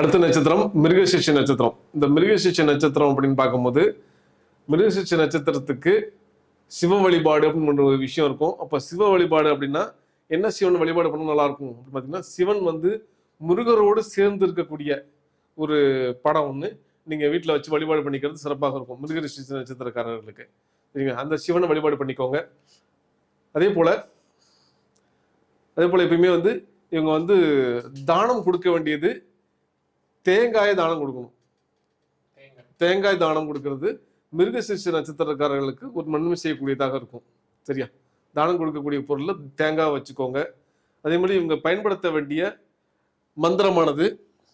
அடுத்த நட்சத்திரம் மிருகசீர்ஷ நட்சத்திரம். இந்த மிருகசீர்ஷ நட்சத்திரம் அப்படின்னு பார்க்கும்போது மிருகசீர்ஷ நட்சத்திரத்துக்கு சிவ வழிபாடு அப்படின்னு ஒரு விஷயம் இருக்கும். அப்போ சிவ வழிபாடு அப்படின்னா என்ன சிவன் வழிபாடு பண்ண நல்லா இருக்கும் அப்படின்னு பார்த்தீங்கன்னா, சிவன் வந்து முருகரோடு சேர்ந்து இருக்கக்கூடிய ஒரு படம் ஒன்று நீங்கள் வீட்டில் வச்சு வழிபாடு பண்ணிக்கிறது சிறப்பாக இருக்கும் மிருகசீர்ஷ நட்சத்திரக்காரர்களுக்கு. சரிங்க, அந்த சிவனை வழிபாடு பண்ணிக்கோங்க. அதே போல் எப்பயுமே வந்து இவங்க வந்து தானம் கொடுக்க வேண்டியது தேங்காய் தானம் கொடுக்கணும். தேங்காய் தானம் கொடுக்கறது மிருகசீர்ஷ நட்சத்திரக்காரர்களுக்கு ஒரு நன்மை செய்யக்கூடியதாக இருக்கும். சரியா, தானம் கொடுக்கக்கூடிய பொருள்ல தேங்காய் வச்சுக்கோங்க. அதே மாதிரி இவங்க பயன்படுத்த வேண்டிய மந்திரமானது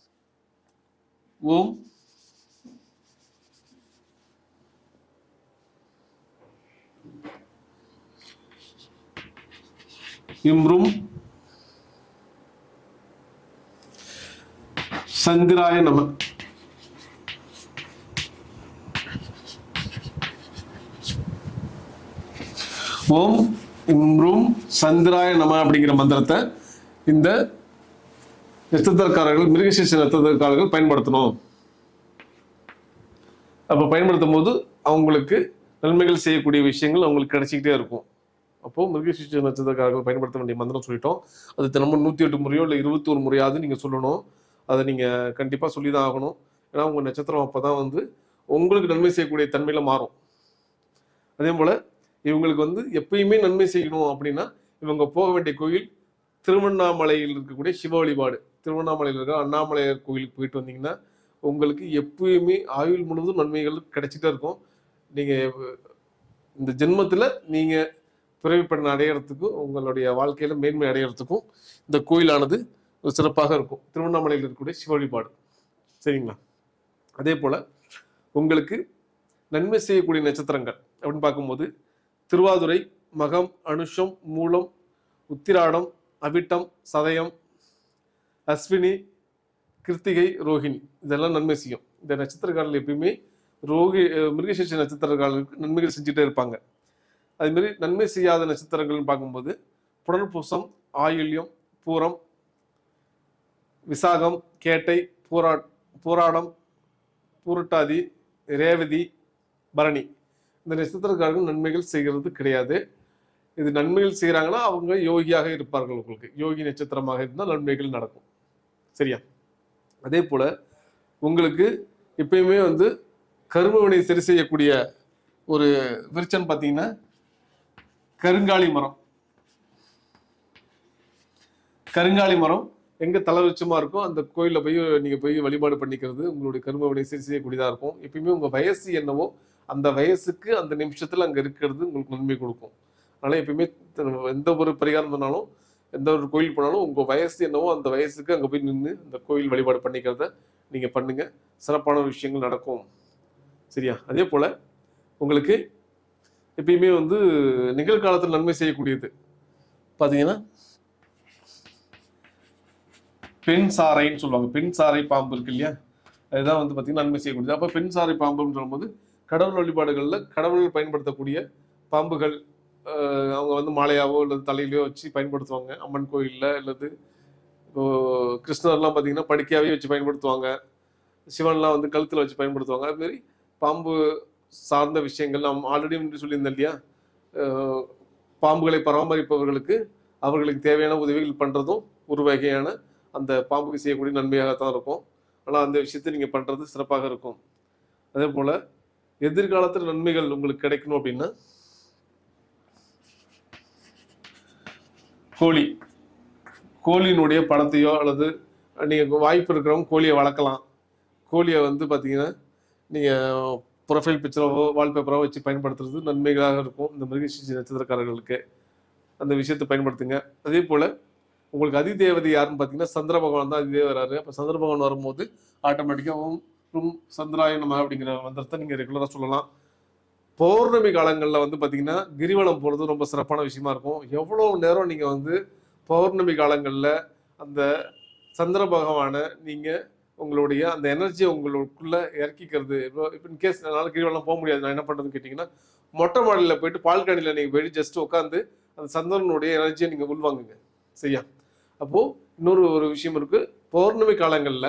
ஓம் இம்ரும் சந்திராய நம. ஓம் இம்ரும் சந்திராய நம அப்படிங்கிற மந்திரத்தை இந்த நட்சத்திரக்காரர்கள் மிருகசீர்ஷ நட்சத்திரக்காரர்கள் பயன்படுத்தணும். அப்போ பயன்படுத்தும் போது அவங்களுக்கு நன்மைகள் செய்யக்கூடிய விஷயங்கள் அவங்களுக்கு கிடைச்சிக்கிட்டே இருக்கும். அப்போ மிருகசீர்ஷ நட்சத்திரக்காரர்கள் பயன்படுத்த வேண்டிய மந்திரம் சொல்லிட்டோம். அது தினமும் 108 முறையோ இல்லை 21 முறையாவது நீங்கள் சொல்லணும். அதை நீங்கள் கண்டிப்பாக சொல்லி தான் ஆகணும். ஏன்னா உங்கள் நட்சத்திரம் அப்போ தான் வந்து உங்களுக்கு நன்மை செய்யக்கூடிய தன்மையில் மாறும். அதே போல் இவங்களுக்கு வந்து எப்பயுமே நன்மை செய்யணும் அப்படின்னா இவங்க போக வேண்டிய கோயில் திருவண்ணாமலையில் இருக்கக்கூடிய சிவ வழிபாடு. திருவண்ணாமலையில் இருக்கிற அண்ணாமலையார் கோயிலுக்கு போயிட்டு வந்தீங்கன்னா உங்களுக்கு எப்பயுமே ஆயுள் முழுவதும் நன்மைகள் கிடைச்சிட்டே இருக்கும். நீங்கள் இந்த ஜென்மத்தில் நீங்கள் பிறவிப்படனை அடையிறதுக்கும் உங்களுடைய வாழ்க்கையில் மேன்மை அடையிறதுக்கும் இந்த கோயிலானது ஒரு சிறப்பாக இருக்கும். திருவண்ணாமலையில் இருக்கக்கூடிய சிவ வழிபாடு. சரிங்களா, அதே போல் உங்களுக்கு நன்மை செய்யக்கூடிய நட்சத்திரங்கள் அப்படின்னு பார்க்கும்போது திருவாதுரை, மகம், அனுஷம், மூலம், உத்திராடம், அவிட்டம், சதயம், அஸ்வினி, கிருத்திகை, ரோஹிணி இதெல்லாம் நன்மை செய்யும். இந்த நட்சத்திரக்காரர்கள் எப்பயுமே மிருகசீர்ஷ நட்சத்திரக்காரர்களுக்கு நன்மைகள் செஞ்சுட்டே இருப்பாங்க. அதுமாரி நன்மை செய்யாத நட்சத்திரங்கள்னு பார்க்கும்போது புனர்பூசம், ஆயுள்யம், பூரம், விசாகம், கேட்டை, பூராடம், பூரட்டாதி, ரேவதி, பரணி இந்த நட்சத்திரக்காரர்கள் நன்மைகள் செய்கிறது கிடையாது. இது நன்மைகள் செய்கிறாங்கன்னா அவங்க யோகியாக இருப்பார்கள். உங்களுக்கு யோகி நட்சத்திரமாக இருந்தால் நன்மைகள் நடக்கும். சரியா, அதே போல் உங்களுக்கு எப்பயுமே வந்து கருமவினை சரி செய்யக்கூடிய ஒரு விருட்சம் பார்த்தீங்கன்னா கருங்காலி மரம். கருங்காலி மரம் எங்கே தலைவிருச்சமாக இருக்கோ அந்த கோயிலில் போய் வழிபாடு பண்ணிக்கிறது உங்களுடைய கரும வினை சரி செய்யக்கூடியதாக இருக்கும். எப்பயுமே உங்கள் வயசு என்னவோ அந்த வயசுக்கு அந்த நிமிஷத்தில் அங்கே இருக்கிறது உங்களுக்கு நன்மை கொடுக்கும். அதனால் எப்பயுமே எந்த ஒரு பரிகாரம் பண்ணாலும் எந்த ஒரு கோயில் போனாலும் உங்கள் வயசு என்னவோ அந்த வயசுக்கு அங்கே போய் நின்று அந்த கோயில் வழிபாடு பண்ணிக்கிறத நீங்கள் பண்ணுங்கள். சிறப்பான விஷயங்கள் நடக்கும். சரியா, அதே போல் உங்களுக்கு எப்பயுமே வந்து நிகழ்காலத்தில் நன்மை செய்யக்கூடியது பார்த்தீங்கன்னா பெண் சாரைன்னு சொல்லுவாங்க. பெண் சாரை பாம்பு இருக்கு இல்லையா, அதுதான் வந்து பார்த்தீங்கன்னா நன்மை செய்யக்கூடியது. அப்போ பெண் சாரை பாம்புன்னு சொல்லும்போது கடவுள் வழிபாடுகளில் கடவுள் பயன்படுத்தக்கூடிய பாம்புகள் அவங்க வந்து மாலையாவோ அல்லது தலையிலையோ வச்சு பயன்படுத்துவாங்க. அம்மன் கோயிலில் அல்லது இப்போ கிருஷ்ணர்லாம் பார்த்தீங்கன்னா படுக்கையாகவே வச்சு பயன்படுத்துவாங்க. சிவன்லாம் வந்து கழுத்தில் வச்சு பயன்படுத்துவாங்க. அதுமாரி பாம்பு சார்ந்த விஷயங்கள் நாம் ஆல்ரெடி சொல்லியிருந்தேன் இல்லையா, பாம்புகளை பராமரிப்பவர்களுக்கு அவர்களுக்கு தேவையான உதவிகள் பண்ணுறதும் ஒரு வகையான அந்த பாம்புக்கு செய்யக்கூடிய நன்மையாகத்தான் இருக்கும். ஆனால் அந்த விஷயத்தை நீங்கள் பண்ணுறது சிறப்பாக இருக்கும். அதே போல் எதிர்காலத்தில் நன்மைகள் உங்களுக்கு கிடைக்கணும் அப்படின்னா கோழியினுடைய படத்தையோ அல்லது நீங்கள் வாய்ப்பு இருக்கிறவங்க கோழியை வளர்க்கலாம். கோழியை வந்து பார்த்தீங்கன்னா நீங்கள் ப்ரொஃபைல் பிக்சரோ வால்பேப்பரோ வச்சு பயன்படுத்துறது நன்மைகளாக இருக்கும். இந்த மிருகசீர்ஷ நட்சத்திரக்காரர்களுக்கு அந்த விஷயத்தை பயன்படுத்துங்க. அதே போல் உங்களுக்கு அதிதேவதை யாருன்னு பார்த்தீங்கன்னா சந்திர பகவான் தான் அதிதேவராரு. அப்போ சந்திர பகவான் வரும்போது ஆட்டோமேட்டிக்காக ஓம் சந்திராய நம அப்படிங்கிற மந்திரத்தை நீங்கள் ரெகுலராக சொல்லலாம். பௌர்ணமி காலங்களில் வந்து பார்த்தீங்கன்னா கிரிவலம் போகிறது ரொம்ப சிறப்பான விஷயமா இருக்கும். எவ்வளோ நேரம் நீங்கள் வந்து பௌர்ணமி காலங்களில் அந்த சந்திர பகவானை நீங்கள் உங்களுடைய அந்த எனர்ஜியை உங்களுக்குள்ளே இறக்கிக்கிறது. இப்போ இன்கேஸ் என்னால் கிரிவலம் போக முடியாது, நான் என்ன பண்ணுறதுன்னு கேட்டிங்கன்னா மொட்டை மாடியில் போயிட்டு பால்கனியில் நீங்கள் போயிட்டு ஜஸ்ட் உட்காந்து அந்த சந்திரனுடைய எனர்ஜியை நீங்கள் உள்வாங்குங்க. சரியா, அப்போது இன்னொரு விஷயம் இருக்குது. பௌர்ணமி காலங்களில்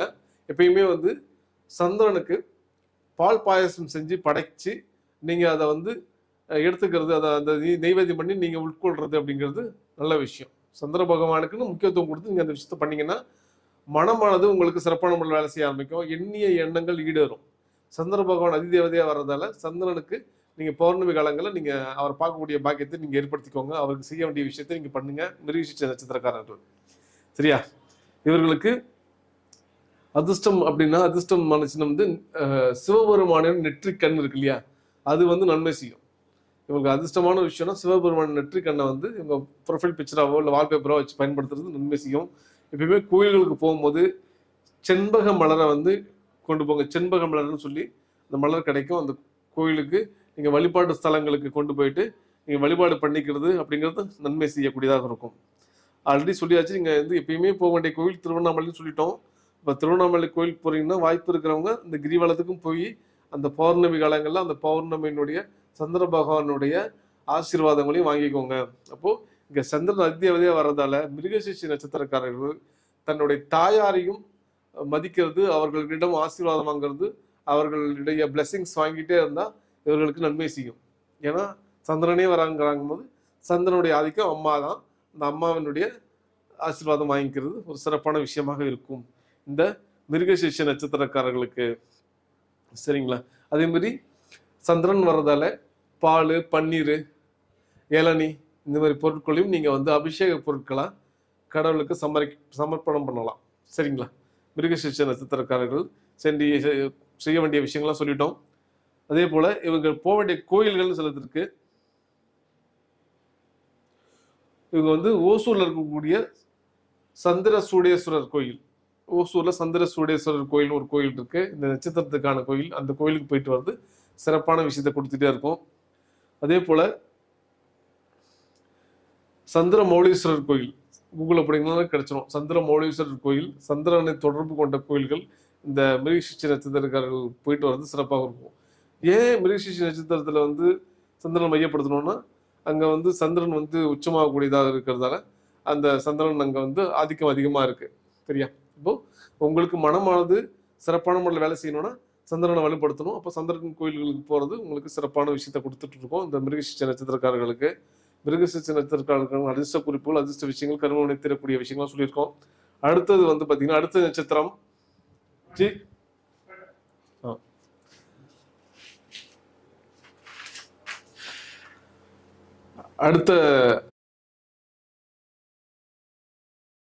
எப்பயுமே வந்து சந்திரனுக்கு பால் பாயசம் செஞ்சு படைச்சு நீங்க அதை வந்து எடுத்துக்கிறது, அதை அந்த நெய்வேத்தியம் பண்ணி நீங்க உட்கொள்றது அப்படிங்கிறது நல்ல விஷயம். சந்திர பகவானுக்குன்னு முக்கியத்துவம் கொடுத்து நீங்க அந்த விஷயத்த பண்ணீங்கன்னா மனமானது உங்களுக்கு சிறப்பான முறையில் வேலை செய்ய ஆரம்பிக்கும். எண்ணிய எண்ணங்கள் ஈடேறும். சந்திர பகவான் அதிதேவதையா வர்றதால சந்திரனுக்கு நீங்க பௌர்ணமி காலங்களில் நீங்க அவர் பார்க்கக்கூடிய பாக்கியத்தை நீங்க ஏற்படுத்திக்கோங்க. அவருக்கு செய்ய வேண்டிய விஷயத்தை நீங்க பண்ணுங்க. மிருகசீரிஷ நட்சத்திரக்காரர்கள் சரியா? இவர்களுக்கு அதிர்ஷ்டம் அப்படின்னா அதிர்ஷ்டமான சின்னம் வந்து சிவபெருமானின் நெற்றிக் கண் இருக்கு இல்லையா, அது வந்து நன்மை செய்யும். இவங்களுக்கு அதிர்ஷ்டமான விஷயம்னா சிவபெருமான் நெற்றிக் கண்ணை வந்து இவங்க ப்ரொஃபைல் பிக்சராவோ இல்லை வால்பேப்பரோ வச்சு பயன்படுத்துறது நன்மை செய்யும். எப்பயுமே கோயில்களுக்கு போகும்போது செண்பக மலரை வந்து கொண்டு போங்க. செண்பக மலர்னு சொல்லி அந்த மலர் கிடைக்கும். அந்த கோயிலுக்கு நீங்க வழிபாட்டு ஸ்தலங்களுக்கு கொண்டு போயிட்டு நீங்க வழிபாடு பண்ணிக்கிறது அப்படிங்கிறது நன்மை செய்யக்கூடியதாக இருக்கும். ஆல்ரெடி சொல்லியாச்சு. நீங்க வந்து எப்பயுமே போக வேண்டிய கோயில் திருவண்ணாமலைன்னு சொல்லிட்டோம். இப்போ திருவண்ணாமலை கோயில் போறீங்கன்னா வாய்ப்பு இருக்கிறவங்க இந்த கிரிவலத்துக்கும் போய் அந்த பௌர்ணமி காலங்களில் அந்த பௌர்ணமியினுடைய சந்திர பகவானுடைய ஆசீர்வாதங்களையும் வாங்கிக்கோங்க. அப்போ இங்க சந்திரன் அதிதேவதையா வர்றதால மிருகசீரிஷ நட்சத்திரக்காரர்கள் தன்னுடைய தாயாரையும் மதிக்கிறது, அவர்களிடம் ஆசீர்வாதம் வாங்கிறது, அவர்களுடைய பிளெஸிங்ஸ் வாங்கிட்டே இருந்தா இவர்களுக்கு நன்மை செய்யும். ஏன்னா சந்திரனே வராங்கிறாங்கும் போது சந்திரனுடைய ஆதிக்கம் அம்மா தான். அந்த அம்மாவினுடைய ஆசீர்வாதம் வாங்கிக்கிறது ஒரு சிறப்பான விஷயமாக இருக்கும் இந்த மிருகசீரிஷ நட்சத்திரக்காரர்களுக்கு. சரிங்களா? அதே மாதிரி சந்திரன் வர்றதால பால், பன்னீர், இளநீ இந்த மாதிரி பொருட்களையும் நீங்க வந்து அபிஷேக பொருட்களா கடவுளுக்கு சமர்ப்பணம் பண்ணலாம். சரிங்களா? மிருகசீரிஷ நட்சத்திரக்காரர்கள் செய்ய வேண்டிய விஷயங்கள்லாம் சொல்லிட்டோம். அதே போல இவங்க போக வேண்டிய கோயில்கள் சிலது இருக்கு. இவங்க வந்து ஓசூர்ல இருக்கக்கூடிய சந்திர சூடேஸ்வரர் கோயில், ஓசூர்ல சந்திர சூடேஸ்வரர் கோயில் ஒரு கோயில் இருக்கு. இந்த நட்சத்திரத்துக்கான கோயில். அந்த கோயிலுக்கு போயிட்டு வர்றது சிறப்பான விஷயத்தை கொடுத்துட்டே இருக்கும். அதே போல சந்திர மௌலீஸ்வரர் கோயில் கூகுள் அப்படிங்கிறத கிடைச்சிடும். சந்திர மௌலீஸ்வரர் கோயில், சந்திரனை தொடர்பு கொண்ட கோயில்கள் இந்த மிருகசீரிஷ நட்சத்திரக்காரர்கள் போயிட்டு வர்றது சிறப்பாக இருக்கும். ஏன் மிருகசீரிஷ நட்சத்திரத்துல வந்து சந்திரனை மையப்படுத்தணும்னா அங்க வந்து சந்திரன் வந்து உச்சமாகக்கூடியதாக இருக்கிறதால அந்த சந்திரன் அங்க வந்து ஆதிக்கம் அதிகமா இருக்கு. சரியா? இப்போ உங்களுக்கு மனமானது சிறப்பான முறையில் வேலை செய்யணும்னா சந்திரனை வலுப்படுத்தணும். அப்போ சந்திரன் கோயில்களுக்கு போறது உங்களுக்கு சிறப்பான விஷயத்தை கொடுத்துட்டு இருக்கோம் இந்த மிருகசீரிஷ நட்சத்திரக்காரர்களுக்கு. மிருகசீரிஷ நட்சத்திரக்காரர்கள் அதிர்ஷ்ட குறிப்புகள், அதிர்ஷ்ட விஷயங்கள், கருமனை தரக்கூடிய விஷயங்கள் சொல்லியிருக்கோம். அடுத்தது வந்து பாத்தீங்கன்னா அடுத்த நட்சத்திரம் அடுத்த